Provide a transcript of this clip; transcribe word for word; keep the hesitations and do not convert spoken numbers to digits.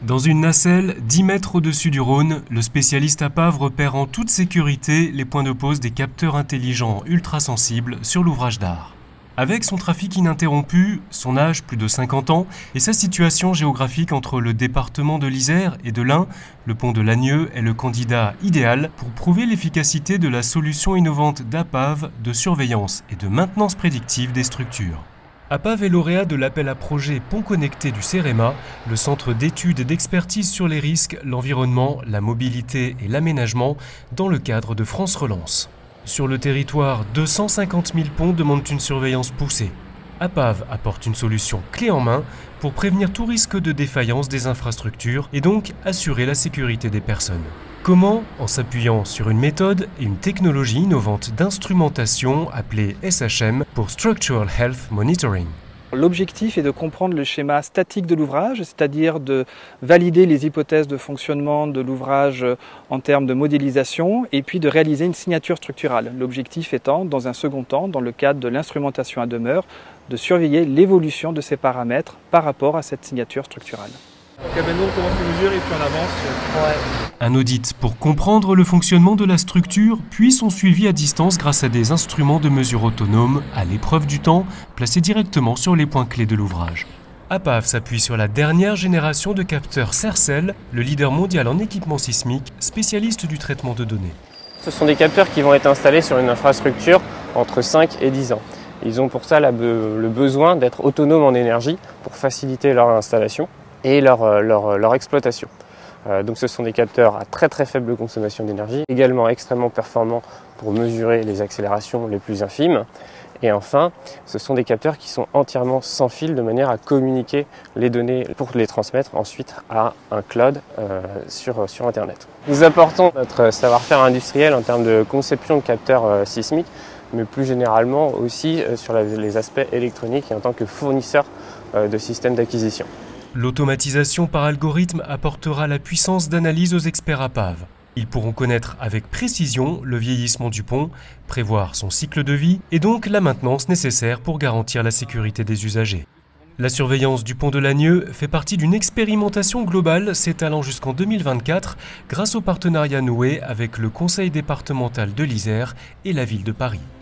Dans une nacelle, dix mètres au-dessus du Rhône, le spécialiste APAV repère en toute sécurité les points de pose des capteurs intelligents ultrasensibles sur l'ouvrage d'art. Avec son trafic ininterrompu, son âge plus de cinquante ans et sa situation géographique entre le département de l'Isère et de l'Ain, le pont de Lagneux est le candidat idéal pour prouver l'efficacité de la solution innovante d'APAV de surveillance et de maintenance prédictive des structures. APAV est lauréat de l'appel à projet Pont Connecté du CEREMA, le centre d'études et d'expertise sur les risques, l'environnement, la mobilité et l'aménagement, dans le cadre de France Relance. Sur le territoire, deux cent cinquante mille ponts demandent une surveillance poussée. APAV apporte une solution clé en main pour prévenir tout risque de défaillance des infrastructures et donc assurer la sécurité des personnes. Comment? En s'appuyant sur une méthode et une technologie innovante d'instrumentation appelée S H M pour Structural Health Monitoring. L'objectif est de comprendre le schéma statique de l'ouvrage, c'est-à-dire de valider les hypothèses de fonctionnement de l'ouvrage en termes de modélisation et puis de réaliser une signature structurale. L'objectif étant, dans un second temps, dans le cadre de l'instrumentation à demeure, de surveiller l'évolution de ces paramètres par rapport à cette signature structurale. Ok, maintenant on commence les mesures et puis on avance. Ouais. Un audit pour comprendre le fonctionnement de la structure, puis son suivi à distance grâce à des instruments de mesure autonomes, à l'épreuve du temps, placés directement sur les points clés de l'ouvrage. APAV s'appuie sur la dernière génération de capteurs Sercel, le leader mondial en équipement sismique, spécialiste du traitement de données. Ce sont des capteurs qui vont être installés sur une infrastructure entre cinq et dix ans. Ils ont pour ça la, le besoin d'être autonomes en énergie pour faciliter leur installation et leur, leur, leur exploitation. Euh, donc ce sont des capteurs à très très faible consommation d'énergie, également extrêmement performants pour mesurer les accélérations les plus infimes. Et enfin, ce sont des capteurs qui sont entièrement sans fil de manière à communiquer les données pour les transmettre ensuite à un cloud euh, sur, sur Internet. Nous apportons notre savoir-faire industriel en termes de conception de capteurs euh, sismiques, mais plus généralement aussi euh, sur la, les aspects électroniques et en tant que fournisseur euh, de systèmes d'acquisition. L'automatisation par algorithme apportera la puissance d'analyse aux experts APAV. Ils pourront connaître avec précision le vieillissement du pont, prévoir son cycle de vie et donc la maintenance nécessaire pour garantir la sécurité des usagers. La surveillance du pont de Lagneux fait partie d'une expérimentation globale s'étalant jusqu'en deux mille vingt-quatre grâce au partenariat noué avec le Conseil départemental de l'Isère et la ville de Paris.